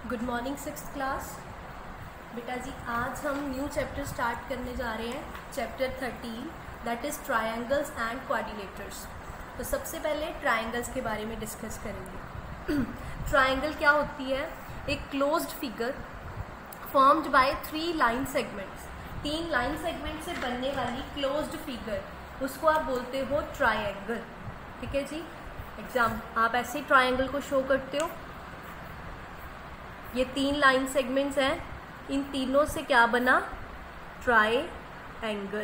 Good morning sixth class. बेटा जी आज हम न्यू चैप्टर स्टार्ट करने जा रहे हैं, chapter 13 that is triangles and quadrilaterals. तो सबसे पहले ट्रायंगल्स के बारे में डिस्कस करेंगे। ट्रायंगल क्या होती है? एक closed figure formed by 3 line segments. 3 line segment से बनने वाली क्लोज्ड फिगर, उसको आप बोलते हो ट्रायंगल। ठीक है जी। एग्जाम आप ऐसे ट्रायंगल को शो करते हो। ये 3 लाइन सेगमेंट्स हैं, इन तीनों से क्या बना? ट्रायंगल।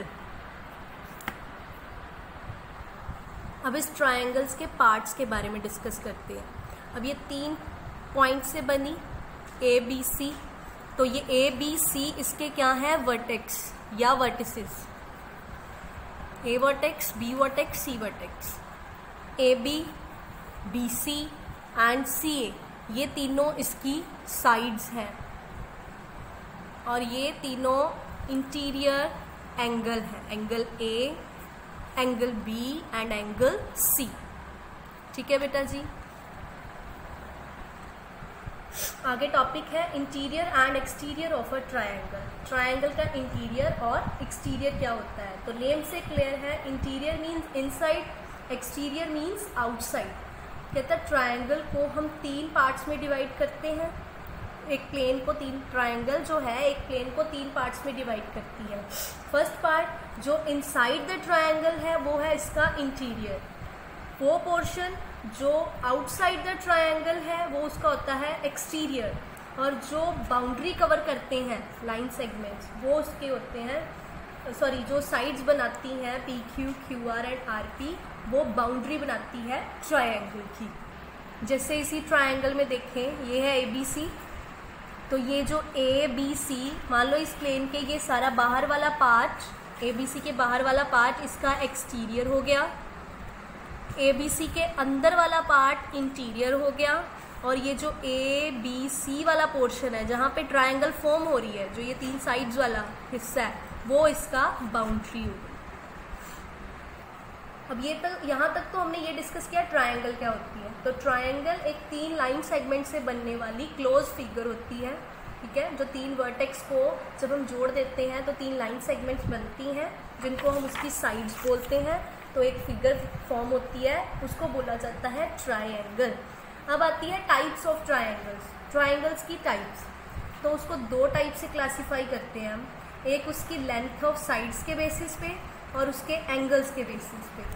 अब इस ट्रायंगल्स के पार्ट्स के बारे में डिस्कस करते हैं। अब ये 3 पॉइंट से बनी ए बी सी, तो ये ए बी सी इसके क्या है? वर्टेक्स या vertices. A vertex, B vertex, C vertex. A B, B C and C A, ये तीनों इसकी साइड्स हैं और ये तीनों इंटीरियर एंगल है। Angle A, angle B and angle C. ठीक है बेटा जी। आगे टॉपिक है interior and exterior of a triangle. Triangle का इंटीरियर और एक्सटीरियर क्या होता है? तो नेम से क्लियर है, interior means inside, exterior means outside. कहता है ट्रायंगल को हम 3 पार्ट्स में डिवाइड करते हैं। एक प्लेन को ट्रायंगल जो है एक प्लेन को 3 पार्ट्स में डिवाइड करती है। फर्स्ट पार्ट जो इनसाइड द ट्रायंगल है वो है इसका इंटीरियर। वो पोर्शन जो आउटसाइड द ट्रायंगल है वो उसका होता है एक्सटीरियर। और जो बाउंड्री कवर करते हैं लाइन सेगमेंट्स वो उसके होते हैं, जो साइड्स बनाती हैं P Q, Q R and R P, वो बाउंड्री बनाती है ट्रायंगल की। जैसे इसी ट्रायंगल में देखें, ये है ए बी सी, तो ये जो ए बी सी, मान लो इस प्लेन के ये सारा बाहर वाला पार्ट, ए बी सी के बाहर वाला पार्ट इसका एक्सटीरियर हो गया, ए बी सी के अंदर वाला पार्ट इंटीरियर हो गया, और ये जो ए बी सी वाला पोर्शन है जहाँ पे ट्रायंगल फॉर्म हो रही है, जो ये 3 साइड्स वाला हिस्सा है, वो इसका बाउंड्री हो गई। अब ये तक यहाँ तक तो हमने ये डिस्कस किया ट्रायंगल क्या होती है। तो ट्रायंगल एक 3 लाइन सेगमेंट से बनने वाली क्लोज फिगर होती है। ठीक है, जो 3 वर्टेक्स को जब हम जोड़ देते हैं तो 3 लाइन सेगमेंट्स बनती हैं जिनको हम उसकी साइड्स बोलते हैं। तो एक फिगर फॉर्म होती है, उसको बोला जाता है ट्रायंगल। अब आती है टाइप्स ऑफ ट्रायंगल्स। ट्रायंगल्स की टाइप्स, तो उसको 2 टाइप से क्लासीफाई करते हैं हम। एक उसकी लेंथ ऑफ साइड्स के बेसिस पे और उसके एंगल्स के बेसिस पे।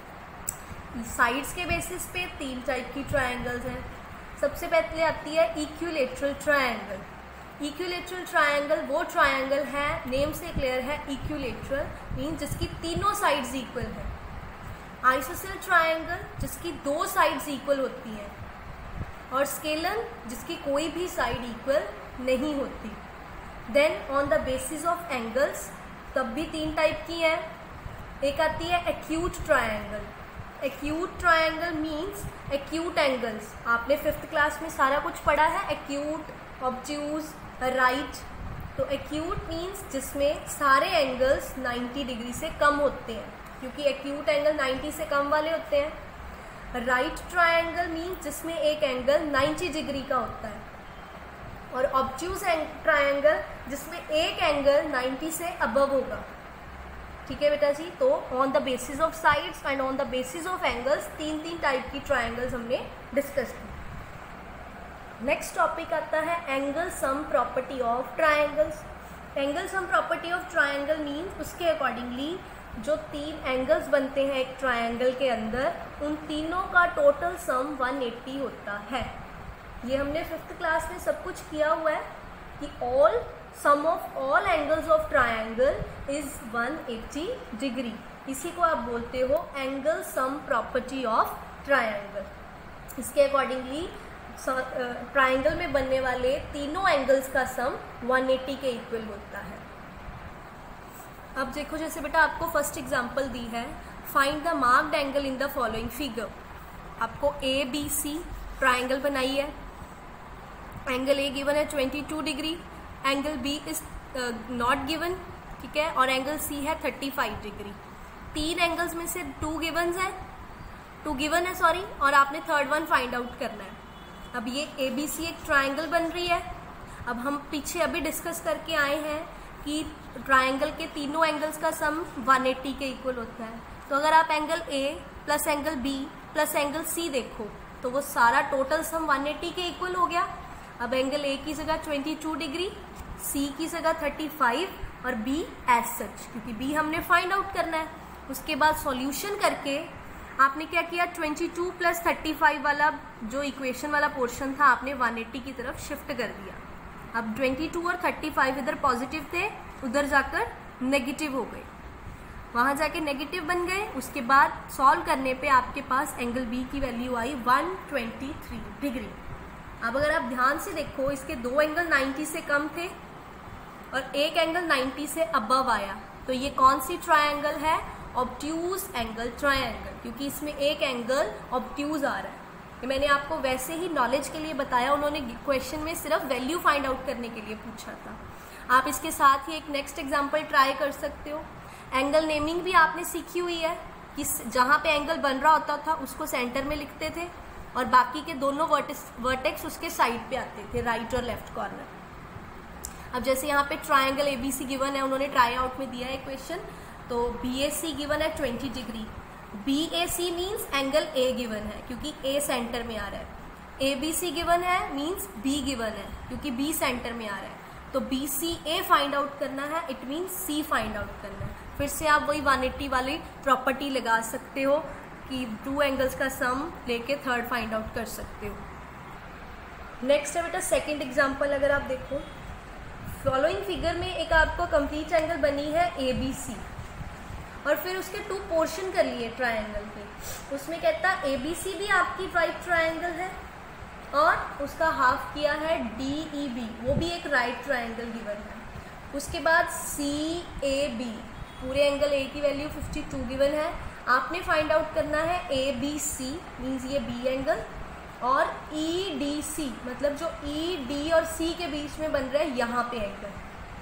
साइड्स के बेसिस पे 3 टाइप की ट्रायंगल्स हैं। सबसे पहले आती है इक्विलेटरल ट्रायंगल। इक्विलेटरल ट्रायंगल वो ट्रायंगल है, नेम से क्लियर है, इक्विलेटरल मीन्स जिसकी तीनों साइड्स इक्वल है। आइसोसेल ट्रायंगल जिसकी 2 साइड्स इक्वल होती हैं, और स्केलर जिसकी कोई भी साइड इक्वल नहीं होती। Then on the basis of angles, तब भी 3 टाइप की है। एक आती है acute triangle. Acute triangle means acute angles. आपने 5th क्लास में सारा कुछ पढ़ा है, एक्यूट, ऑब्ट्यूज, राइट। तो एक्यूट मीन्स जिसमें सारे एंगल्स 90 डिग्री से कम होते हैं, क्योंकि एक्यूट एंगल 90 से कम वाले होते हैं। राइट ट्रायंगल मीन्स जिसमें एक एंगल 90 डिग्री का होता है, और ऑब्ट्यूज ट्रायंगल जिसमें एक एंगल 90 से अबव होगा। ठीक है बेटा जी। तो on the basis of sides and on the basis of angles 3 type की ट्रायंगल्स हमने डिस्कस की। नेक्स्ट टॉपिक आता है angle sum property of triangles. Angle sum property of triangle means उसके अकॉर्डिंगली जो 3 एंगल्स बनते हैं एक ट्रायंगल के अंदर, उन तीनों का टोटल सम 180 होता है। ये हमने 5th क्लास में सब कुछ किया हुआ है कि all sum of all angles of triangle is 180 degree. इसी को आप बोलते हो angle sum property of triangle. इसके अकॉर्डिंगली ट्रायंगल में बनने वाले तीनों एंगल्स का सम 180 के इक्वल होता है। अब देखो, जैसे बेटा आपको फर्स्ट एग्जांपल दी है, find the marked angle in the following figure. आपको ए बी सी ट्रायंगल बनाई है। एंगल ए गिवन है 22 degree, angle B is not given, ठीक है, और एंगल सी है 35 डिग्री। 3 एंगल्स में से 2 गिवन है, और आपने थर्ड वन फाइंड आउट करना है। अब ये ABC एक ट्रायंगल बन रही है। अब हम पीछे अभी डिस्कस करके आए हैं कि ट्रायंगल के तीनों एंगल्स का सम 180 के इक्वल होता है। तो अगर आप angle A plus angle B plus angle C देखो तो वो सारा टोटल सम 180 के इक्वल हो गया। अब एंगल A की जगह 22 डिग्री, C की जगह 35 और B एज सच, क्योंकि B हमने फाइंड आउट करना है। उसके बाद सॉल्यूशन करके आपने क्या किया, 22 प्लस 35 वाला जो इक्वेशन वाला पोर्शन था आपने 180 की तरफ शिफ्ट कर दिया। अब 22 और 35 इधर पॉजिटिव थे, उधर जाकर नेगेटिव हो गए, वहां जाके नेगेटिव बन गए। उसके बाद सॉल्व करने पे आपके पास एंगल बी की वैल्यू आई 123 डिग्री। अब अगर आप ध्यान से देखो, इसके दो एंगल 90 से कम थे और एक एंगल 90 से अबव आया, तो ये कौन सी ट्रायंगल है, ऑब्ट्यूज एंगल ट्रायंगल, क्योंकि इसमें एक एंगल ऑब्ट्यूज आ रहा है। ये मैंने आपको वैसे ही नॉलेज के लिए बताया, उन्होंने क्वेश्चन में सिर्फ वैल्यू फाइंड आउट करने के लिए पूछा था। आप इसके साथ ही एक नेक्स्ट एग्जांपल ट्राई कर सकते हो। एंगल नेमिंग भी आपने सीखी हुई है कि जहां पे एंगल बन रहा होता था उसको सेंटर में लिखते थे और बाकी के दोनों वर्टेक्स उसके साइड पे आते थे, राइट और लेफ्ट कॉर्नर। अब जैसे यहाँ पे ट्रायंगल ABC गिवन है, उन्होंने ट्राई आउट में दिया है क्वेश्चन, तो BAC गिवन है 20 degree, BAC means angle A given है क्योंकि A सेंटर में आ रहा है, ABC गिवन है मीन्स B गिवन है क्योंकि B सेंटर में आ रहा है। तो BCA फाइंड आउट करना है, it means C find out करना है। फिर से आप वही 180 वाली प्रॉपर्टी लगा सकते हो कि टू एंगल्स का सम लेके थर्ड फाइंड आउट कर सकते हो। नेक्स्ट है बेटा सेकंड एग्जांपल। अगर आप देखो फॉलोइंग फिगर में एक आपको कंप्लीट एंगल बनी है ABC और फिर उसके टू पोर्शन कर लिए ट्रायंगल के। उसमें कहता है ABC भी आपकी राइट ट्रायंगल है और उसका हाफ किया है DEB, वो भी एक राइट ट्रायंगल गिवन है। उसके बाद CAB, पूरे एंगल A की वैल्यू 52 गिवन है। आपने फाइंड आउट करना है ABC मीन्स ये B एंगल, और EDC मतलब जो ED और C के बीच में बन रहा है यहाँ पे एंगल,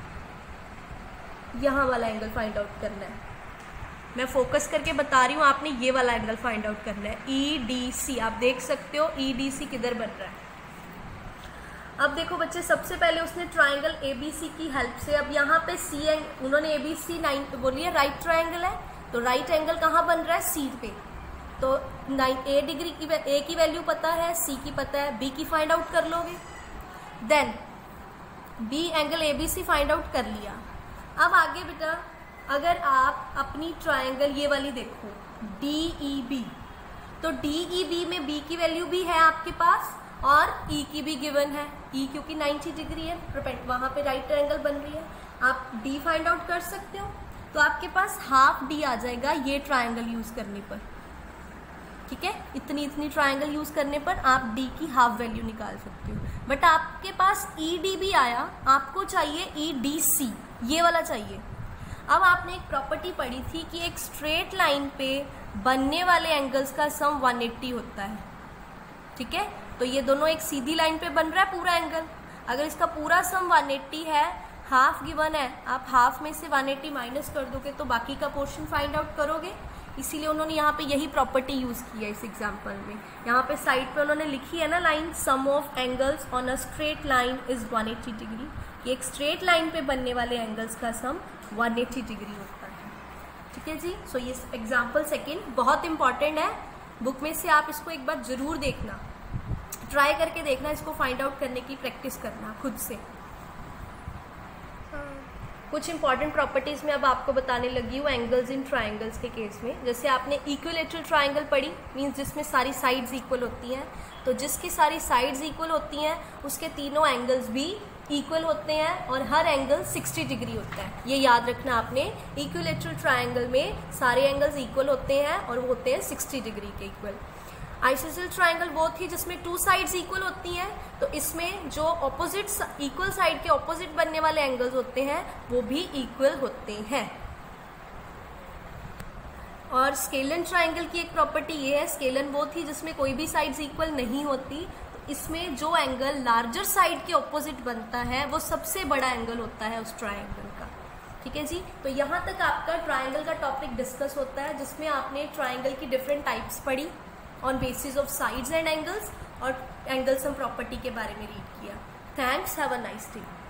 यहाँ वाला एंगल फाइंड आउट करना है। मैं फोकस करके बता रही हूँ, आपने ये वाला एंगल फाइंड आउट करना है, EDC। आप देख सकते हो EDC किधर बन रहा है। अब देखो बच्चे, सबसे पहले उसने ट्रायंगल ABC की हेल्प से, अब यहाँ पे उन्होंने ABC 9 बोली है राइट ट्रायंगल है, तो राइट एंगल कहाँ बन रहा है, C पे। तो A डिग्री की A की वैल्यू पता है, C की पता है, B की फाइंड आउट कर लोगे। Then B angle ABC find out कर लिया। अब आगे बेटा अगर आप अपनी ट्रायंगल ये वाली देखो DEB, तो DEB में B की वैल्यू भी है आपके पास और E की भी गिवन है। E क्योंकि 90 डिग्री है, वहां पे राइट ट्रायंगल बन रही है, आप D फाइंड आउट कर सकते हो। तो आपके पास हाफ D आ जाएगा ये ट्रायंगल यूज करने पर, ठीक है। इतनी ट्रायंगल यूज करने पर आप D की हाफ वैल्यू निकाल सकते हो। बट आपके पास ED भी आया, आपको चाहिए EDC, ये वाला चाहिए। अब आपने एक प्रॉपर्टी पढ़ी थी कि एक स्ट्रेट लाइन पे बनने वाले एंगल्स का सम 180 होता है, ठीक है। तो ये दोनों एक सीधी लाइन पे बन रहा है पूरा एंगल, अगर इसका पूरा सम 180 है, हाफ गिवन है, आप हाफ में से 180 माइनस कर दोगे तो बाकी का पोर्शन फाइंड आउट करोगे। इसीलिए उन्होंने यहाँ पे यही प्रॉपर्टी यूज की है इस एग्जांपल में। यहाँ पे साइड पे उन्होंने लिखी है ना line, sum of angles on a straight line is 180 degree, कि एक स्ट्रेट लाइन पे बनने वाले एंगल्स का सम 180 डिग्री होता है, ठीक है जी। सो ये एग्जाम्पल सेकेंड बहुत इंपॉर्टेंट है, बुक में से आप इसको एक बार जरूर देखना, ट्राई करके देखना, इसको फाइंड आउट करने की प्रैक्टिस करना खुद से। कुछ इंपॉर्टेंट प्रॉपर्टीज में अब आपको बताने लगी हूँ एंगल्स इन ट्रायंगल्स के केस में। जैसे आपने इक्विलेटरल ट्रायंगल पढ़ी, मीन्स जिसमें सारी साइड्स इक्वल होती हैं, तो जिसकी सारी साइड्स इक्वल होती हैं उसके तीनों एंगल्स भी इक्वल होते हैं और हर एंगल 60 डिग्री होता है। ये याद रखना आपने, इक्विलेटरल ट्रायंगल में सारे एंगल्स इक्वल होते हैं और वो होते हैं 60 डिग्री के इक्वल। आइसोसेलेस ट्रायंगल वो थी जिसमें टू साइड्स इक्वल होती हैं, तो इसमें जो ऑपोजिट इक्वल साइड के ऑपोजिट बनने वाले एंगल्स होते हैं वो भी इक्वल होते हैं। और स्केलन ट्रायंगल की एक प्रॉपर्टी ये है, स्केलन वो थी जिसमें कोई भी साइड्स इक्वल नहीं होती, तो इसमें जो एंगल लार्जर साइड के ऑपोजिट बनता है वो सबसे बड़ा एंगल होता है उस ट्रायंगल का, ठीक है जी। तो यहाँ तक आपका ट्रायंगल का टॉपिक डिस्कस होता है, जिसमें आपने ट्रायंगल की डिफरेंट टाइप्स पढ़ी on basis of sides and angles, और एंगल सम प्रॉपर्टी के बारे में रीड किया। Thanks, have a nice day.